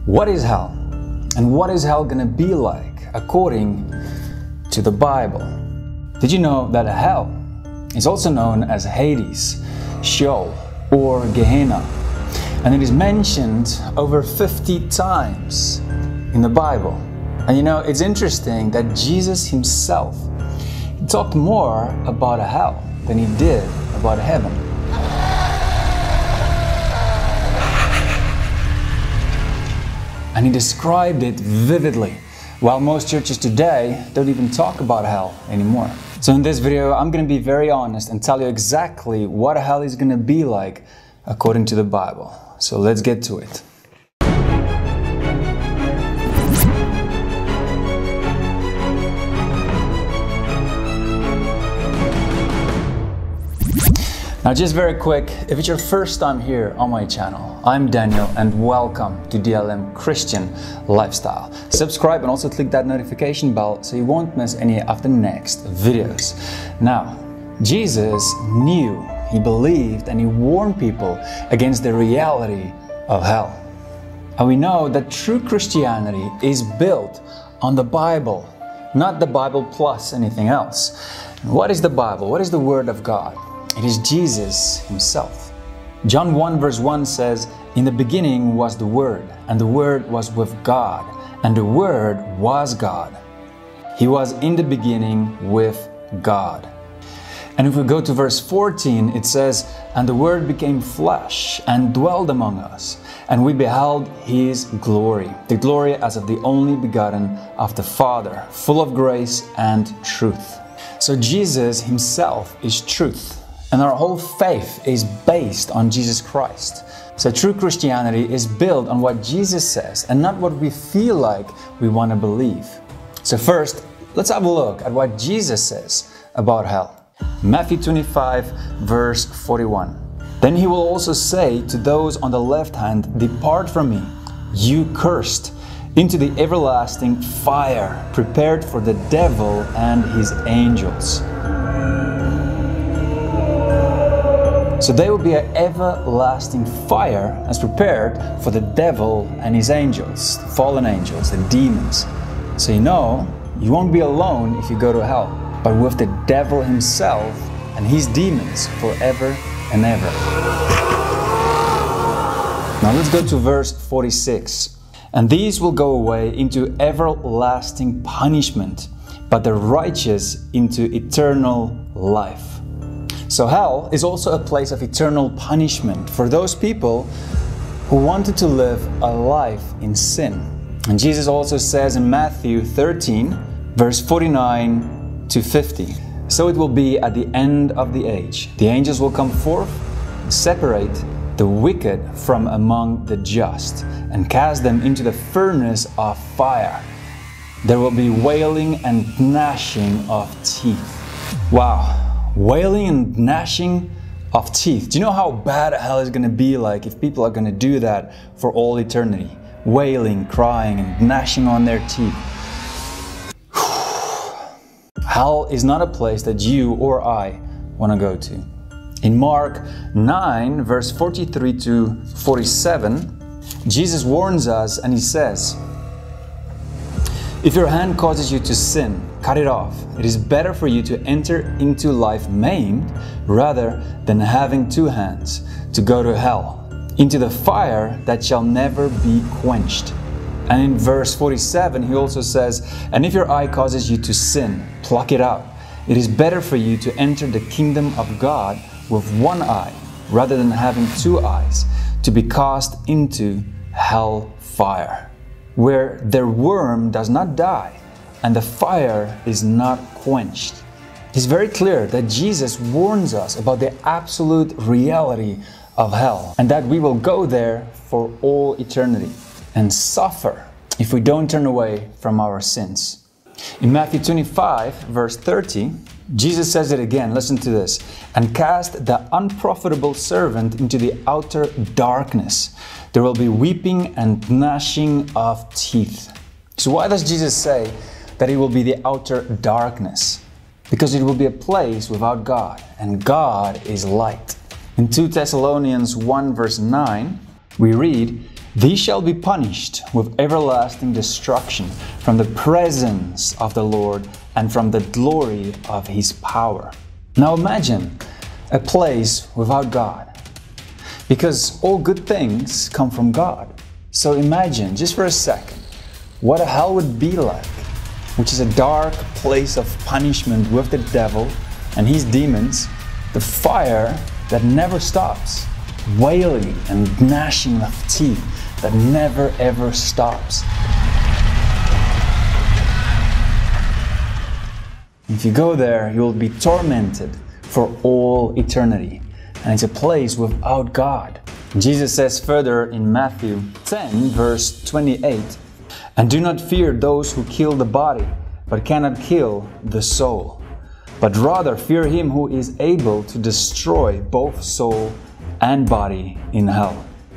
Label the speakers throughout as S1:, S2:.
S1: What is hell? And what is hell gonna be like according to the Bible? Did you know that hell is also known as Hades, Sheol, or Gehenna? And it is mentioned over 50 times in the Bible. And you know, it's interesting that Jesus himself talked more about hell than he did about heaven. And he described it vividly, while most churches today don't even talk about hell anymore. So in this video, I'm going to be very honest and tell you exactly what hell is going to be like according to the Bible. So let's get to it. Now just very quick, if it's your first time here on my channel, I'm Daniel and welcome to DLM Christian Lifestyle. Subscribe and also click that notification bell so you won't miss any of the next videos. Now, Jesus knew, he believed and he warned people against the reality of hell. And we know that true Christianity is built on the Bible, not the Bible plus anything else. What is the Bible? What is the Word of God? It is Jesus himself. John 1 verse 1 says, "In the beginning was the Word, and the Word was with God, and the Word was God. He was in the beginning with God." And if we go to verse 14, it says, "And the Word became flesh and dwelled among us, and we beheld His glory, the glory as of the only begotten of the Father, full of grace and truth." So Jesus himself is truth. And our whole faith is based on Jesus Christ. So true Christianity is built on what Jesus says and not what we feel like we want to believe. So first, let's have a look at what Jesus says about hell. Matthew 25 verse 41. "Then he will also say to those on the left hand, 'Depart from me, you cursed, into the everlasting fire prepared for the devil and his angels.'" So there will be an everlasting fire as prepared for the devil and his angels, the fallen angels, the demons. So you know, you won't be alone if you go to hell, but with the devil himself and his demons forever and ever. Now let's go to verse 46. "And these will go away into everlasting punishment, but the righteous into eternal life." So hell is also a place of eternal punishment for those people who wanted to live a life in sin. And Jesus also says in Matthew 13, verse 49 to 50, "So it will be at the end of the age. The angels will come forth and separate the wicked from among the just and cast them into the furnace of fire. There will be wailing and gnashing of teeth." Wow. Wailing and gnashing of teeth. Do you know how bad hell is going to be like if people are going to do that for all eternity? Wailing, crying, and gnashing on their teeth. Hell is not a place that you or I want to go to. In Mark 9, verse 43 to 47, Jesus warns us and he says, "If your hand causes you to sin, cut it off. It is better for you to enter into life maimed rather than having two hands to go to hell, into the fire that shall never be quenched." And in verse 47, he also says, "And if your eye causes you to sin, pluck it out. It is better for you to enter the kingdom of God with one eye rather than having two eyes, to be cast into hell fire, where their worm does not die, and the fire is not quenched." It's very clear that Jesus warns us about the absolute reality of hell, and that we will go there for all eternity and suffer if we don't turn away from our sins. In Matthew 25, verse 30, Jesus says it again, listen to this, "And cast the unprofitable servant into the outer darkness. There will be weeping and gnashing of teeth." So why does Jesus say that it will be the outer darkness? Because it will be a place without God, and God is light. In 2 Thessalonians 1 verse 9, we read, These shall be punished with everlasting destruction from the presence of the Lord and from the glory of His power. Now imagine a place without God, because all good things come from God. So imagine, just for a second, what a hell would be like, which is a dark place of punishment with the devil and his demons, the fire that never stops, wailing and gnashing of teeth that never ever stops. If you go there, you'll be tormented for all eternity. And it's a place without God. Jesus says further in Matthew 10, verse 28, "And do not fear those who kill the body, but cannot kill the soul. But rather fear Him who is able to destroy both soul and body in hell."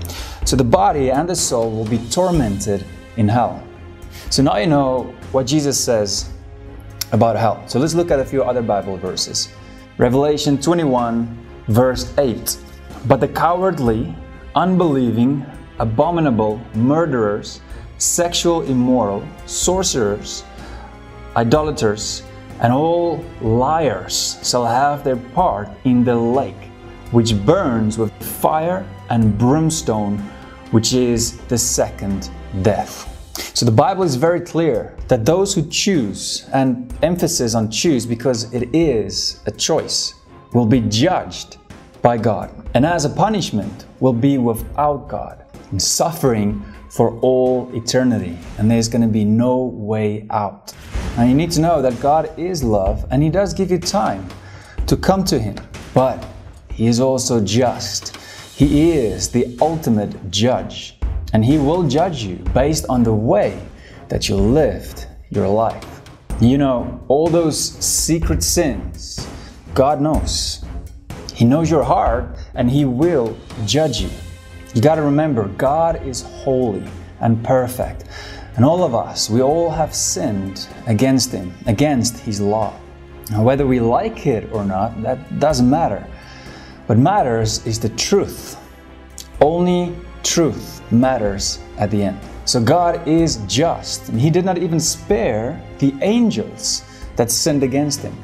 S1: So the body and the soul will be tormented in hell. So now you know what Jesus says about hell. So let's look at a few other Bible verses. Revelation 21, verse 8. "But the cowardly, unbelieving, abominable, murderers, sexual immoral, sorcerers, idolaters, and all liars shall have their part in the lake, which burns with fire and brimstone, which is the second death." So the Bible is very clear that those who choose, and emphasis on choose because it is a choice, will be judged by God. And as a punishment, will be without God and suffering for all eternity. And there's going to be no way out. Now you need to know that God is love and He does give you time to come to Him. But He is also just. He is the ultimate judge. And He will judge you based on the way that you lived your life. You know, all those secret sins, God knows. He knows your heart and He will judge you. You got to remember, God is holy and perfect. And all of us, we all have sinned against Him, against His law. Now, whether we like it or not, that doesn't matter. What matters is the truth. Only truth matters at the end. So God is just, and He did not even spare the angels that sinned against Him.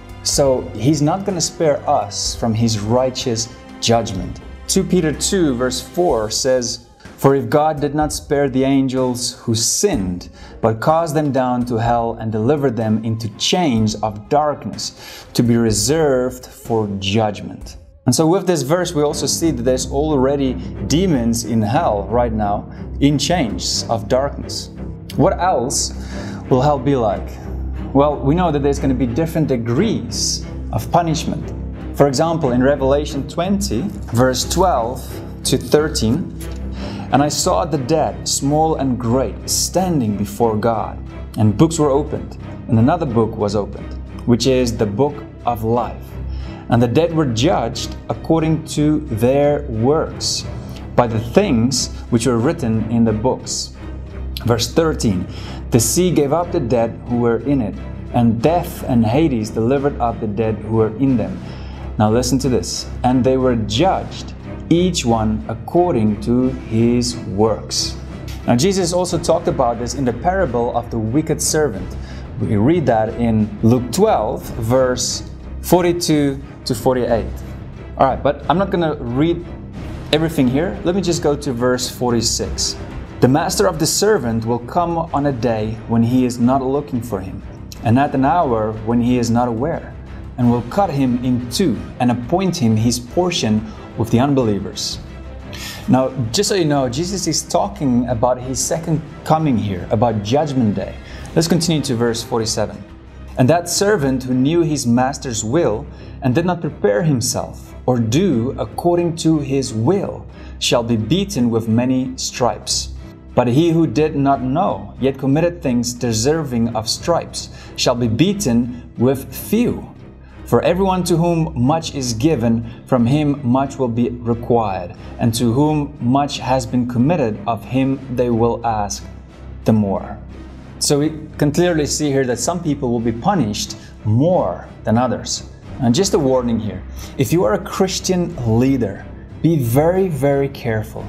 S1: So He's not going to spare us from His righteous judgment. 2 Peter 2 verse 4 says, "For if God did not spare the angels who sinned, but cast them down to hell and delivered them into chains of darkness to be reserved for judgment." And so with this verse, we also see that there's already demons in hell right now in chains of darkness. What else will hell be like? Well, we know that there's going to be different degrees of punishment. For example, in Revelation 20, verse 12 to 13, "And I saw the dead, small and great, standing before God, and books were opened, and another book was opened, which is the book of life. And the dead were judged according to their works, by the things which were written in the books." Verse 13, "The sea gave up the dead who were in it, and death and Hades delivered up the dead who were in them." Now listen to this. "And they were judged, each one according to his works." Now Jesus also talked about this in the parable of the wicked servant. We read that in Luke 12, verse 42 to 48. All right, but I'm not going to read everything here. Let me just go to verse 46. "The master of the servant will come on a day when he is not looking for him, and at an hour when he is not aware, and will cut him in two and appoint him his portion with the unbelievers." Now, just so you know, Jesus is talking about His second coming here, about Judgment Day. Let's continue to verse 47. "And that servant who knew his master's will and did not prepare himself or do according to his will shall be beaten with many stripes. But he who did not know, yet committed things deserving of stripes, shall be beaten with few. For everyone to whom much is given, from him much will be required, and to whom much has been committed, of him they will ask the more." So we can clearly see here that some people will be punished more than others. And just a warning here, if you are a Christian leader, be very, very careful.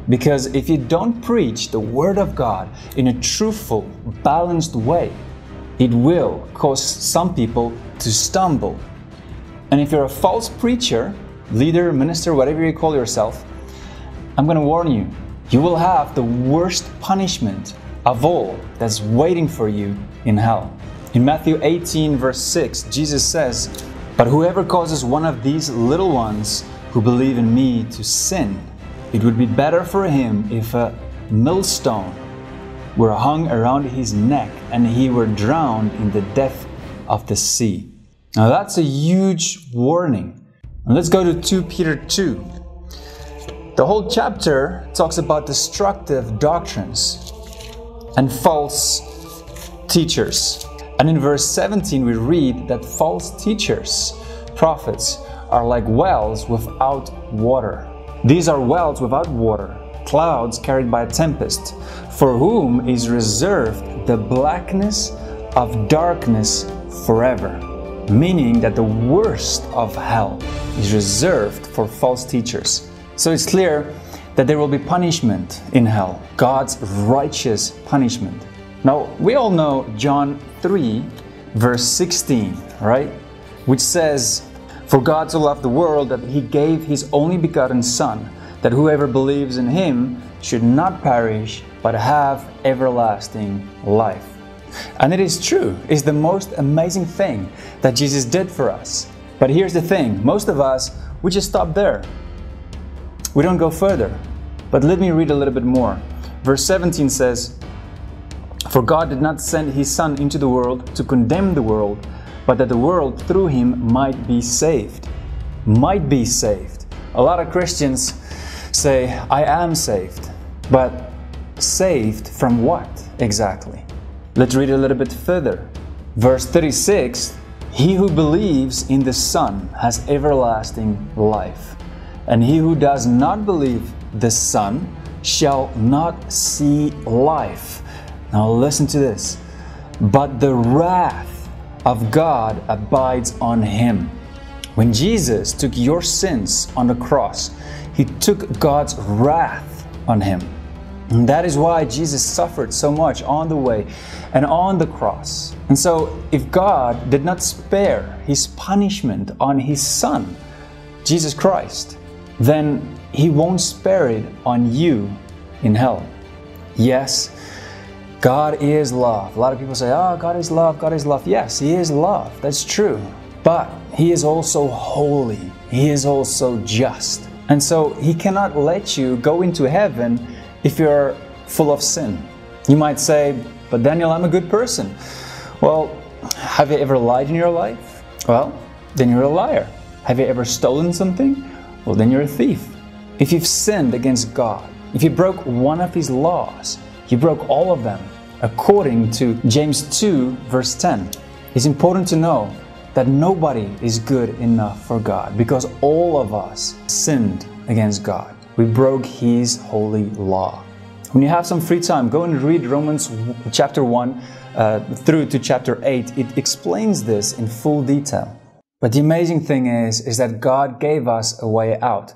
S1: Because if you don't preach the Word of God in a truthful, balanced way, it will cause some people to stumble. And if you're a false preacher, leader, minister, whatever you call yourself, I'm going to warn you, you will have the worst punishment of all that's waiting for you in hell. In Matthew 18, verse 6, Jesus says, "But whoever causes one of these little ones who believe in me to sin, it would be better for him if a millstone were hung around his neck and he were drowned in the depth of the sea." Now that's a huge warning. And let's go to 2 Peter 2. The whole chapter talks about destructive doctrines and false teachers. And in verse 17 we read that false teachers, prophets, are like wells without water. These are wells without water, clouds carried by a tempest, for whom is reserved the blackness of darkness forever. Meaning that the worst of hell is reserved for false teachers. So it's clear that there will be punishment in hell, God's righteous punishment. Now, we all know John 3, verse 16, right? Which says, "For God so loved the world that He gave His only begotten Son, that whoever believes in Him should not perish, but have everlasting life." And it is true, it's the most amazing thing that Jesus did for us. But here's the thing, most of us, we just stop there. We don't go further. But let me read a little bit more. Verse 17 says, "For God did not send His Son into the world to condemn the world, but that the world through Him might be saved." Might be saved. A lot of Christians say, "I am saved." But saved from what exactly? Let's read a little bit further. Verse 36, "He who believes in the Son has everlasting life, and he who does not believe the Son shall not see life." Now listen to this. "But the wrath of God abides on him." When Jesus took your sins on the cross, He took God's wrath on Him. And that is why Jesus suffered so much on the way and on the cross. And so if God did not spare His punishment on His Son, Jesus Christ, then He won't spare it on you in hell. Yes, God is love. A lot of people say, "Oh, God is love, God is love." Yes, He is love. That's true. But He is also holy. He is also just. And so He cannot let you go into heaven if you're full of sin. You might say, "But Daniel, I'm a good person." Well, have you ever lied in your life? Well, then you're a liar. Have you ever stolen something? Well, then you're a thief. If you've sinned against God, if you broke one of His laws, you broke all of them, according to James 2, verse 10. It's important to know that nobody is good enough for God, because all of us sinned against God. We broke His holy law. When you have some free time, go and read Romans chapter 1 through to chapter 8. It explains this in full detail. But the amazing thing is that God gave us a way out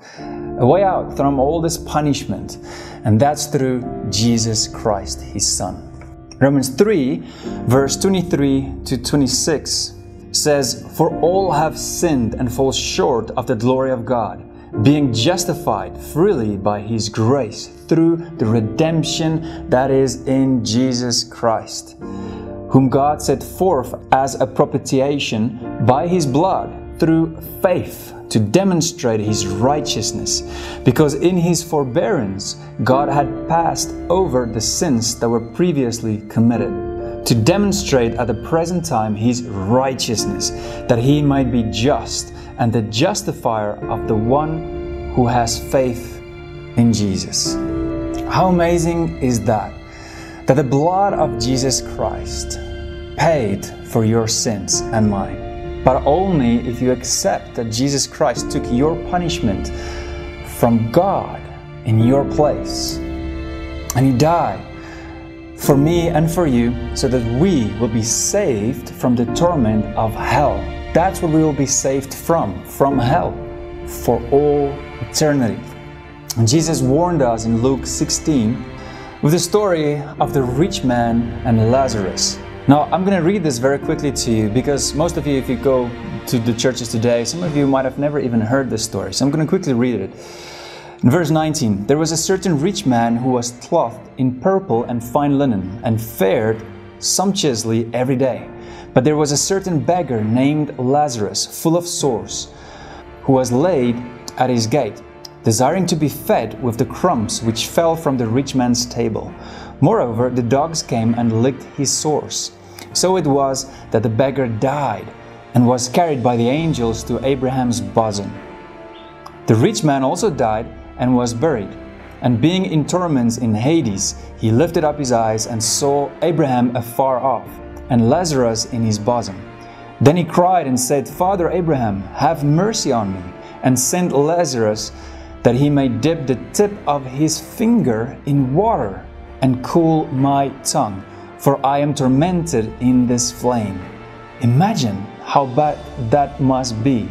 S1: from all this punishment, and that's through Jesus Christ, His Son. Romans 3, verse 23 to 26 says, "For all have sinned and fall short of the glory of God, being justified freely by His grace through the redemption that is in Jesus Christ, whom God set forth as a propitiation by His blood through faith to demonstrate His righteousness, because in His forbearance God had passed over the sins that were previously committed, to demonstrate at the present time His righteousness, that He might be just and the justifier of the one who has faith in Jesus." How amazing is that? That the blood of Jesus Christ paid for your sins and mine. But only if you accept that Jesus Christ took your punishment from God in your place. And He died for me and for you, so that we will be saved from the torment of hell. That's what we will be saved from hell, for all eternity. And Jesus warned us in Luke 16 with the story of the rich man and Lazarus. Now, I'm going to read this very quickly to you because most of you, if you go to the churches today, some of you might have never even heard this story. So I'm going to quickly read it. In verse 19, there was a certain rich man who was clothed in purple and fine linen and fared sumptuously every day. But there was a certain beggar named Lazarus, full of sores, who was laid at his gate, desiring to be fed with the crumbs which fell from the rich man's table. Moreover, the dogs came and licked his sores. So it was that the beggar died and was carried by the angels to Abraham's bosom. The rich man also died and was buried. And being in torments in Hades, he lifted up his eyes and saw Abraham afar off, and Lazarus in his bosom. Then he cried and said, Father Abraham, have mercy on me, and send Lazarus, that he may dip the tip of his finger in water, and cool my tongue, for I am tormented in this flame. Imagine how bad that must be.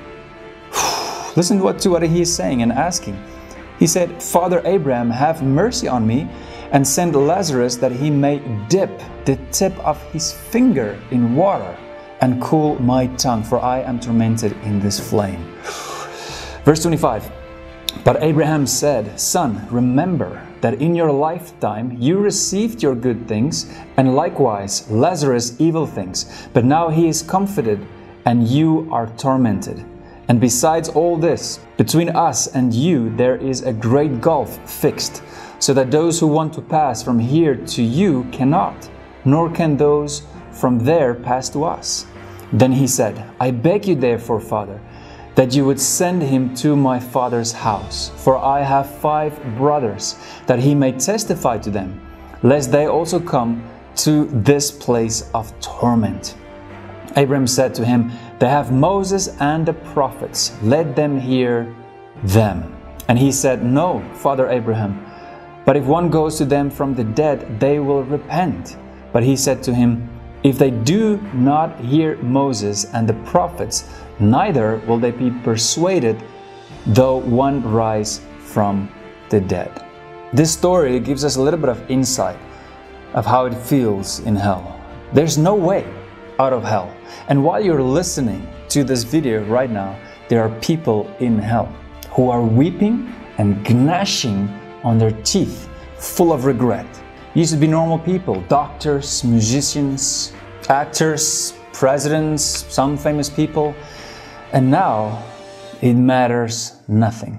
S1: Listen to what he is saying and asking. He said, Father Abraham, have mercy on me, and send Lazarus that he may dip the tip of his finger in water and cool my tongue, for I am tormented in this flame. Verse 25. But Abraham said, Son, remember that in your lifetime you received your good things, and likewise Lazarus evil things. But now he is comforted, and you are tormented. And besides all this, between us and you there is a great gulf fixed, so that those who want to pass from here to you cannot, nor can those from there pass to us. Then he said, I beg you therefore, Father, that you would send him to my father's house, for I have 5 brothers, that he may testify to them, lest they also come to this place of torment. Abraham said to him, They have Moses and the prophets, let them hear them. And he said, No, Father Abraham, but if one goes to them from the dead, they will repent. But he said to him, If they do not hear Moses and the prophets, neither will they be persuaded, though one rise from the dead. This story gives us a little bit of insight of how it feels in hell. There's no way out of hell. And while you're listening to this video right now, there are people in hell who are weeping and gnashing on their teeth, full of regret. Used to be normal people, doctors, musicians, actors, presidents, some famous people, and now it matters nothing.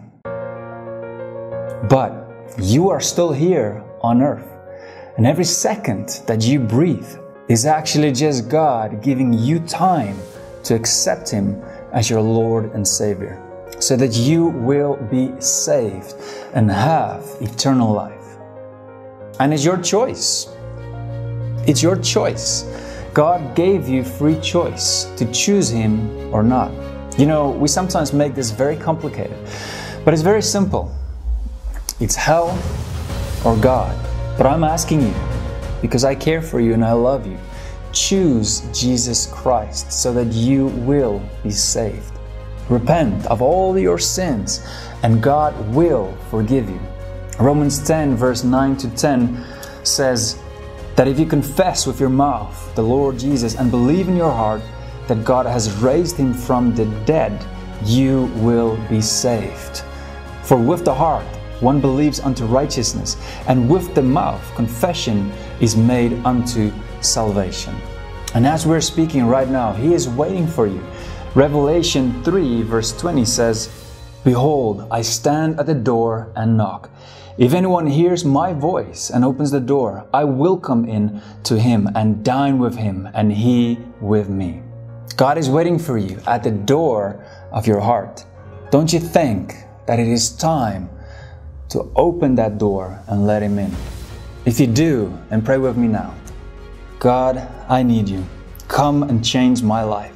S1: But you are still here on earth, and every second that you breathe is actually just God giving you time to accept Him as your Lord and Savior, so that you will be saved and have eternal life. And it's your choice. It's your choice. God gave you free choice to choose Him or not. You know, we sometimes make this very complicated, but it's very simple. It's hell or God. But I'm asking you, because I care for you and I love you, choose Jesus Christ so that you will be saved. Repent of all your sins and God will forgive you. Romans 10 verse 9 to 10 says that if you confess with your mouth the Lord Jesus and believe in your heart that God has raised Him from the dead, you will be saved. For with the heart one believes unto righteousness, and with the mouth confession is made unto salvation. And as we're speaking right now, He is waiting for you. Revelation 3 verse 20 says, Behold, I stand at the door and knock. If anyone hears my voice and opens the door, I will come in to him and dine with him and he with me. God is waiting for you at the door of your heart. Don't you think that it is time to open that door and let Him in? If you do, then pray with me now. God, I need You. Come and change my life.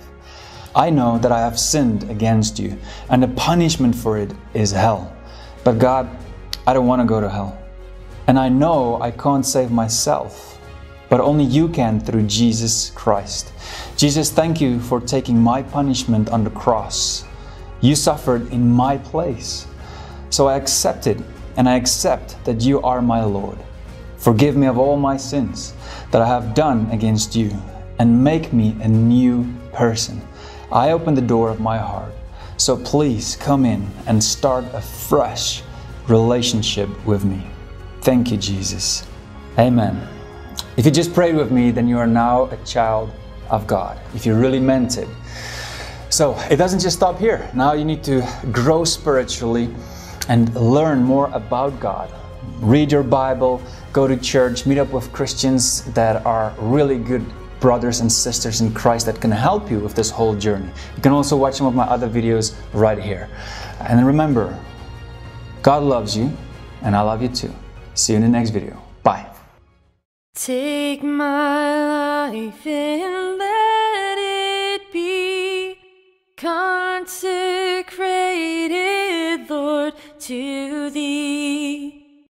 S1: I know that I have sinned against You, and the punishment for it is hell. But God, I don't want to go to hell. And I know I can't save myself, but only You can through Jesus Christ. Jesus, thank You for taking my punishment on the cross. You suffered in my place, So I accept it, and I accept that you are my Lord. Forgive me of all my sins that I have done against you, and make me a new person. I open the door of my heart, so please come in and start a fresh relationship with me. Thank you, Jesus. Amen. If you just prayed with me, then you are now a child of God, if you really meant it. So it doesn't just stop here. Now you need to grow spiritually and learn more about God. Read your Bible, go to church, meet up with Christians that are really good brothers and sisters in Christ that can help you with this whole journey. You can also watch some of my other videos right here. And remember, God loves you, and I love you too. See you in the next video. Bye.
S2: Take my life and let it be consecrated, Lord, to Thee.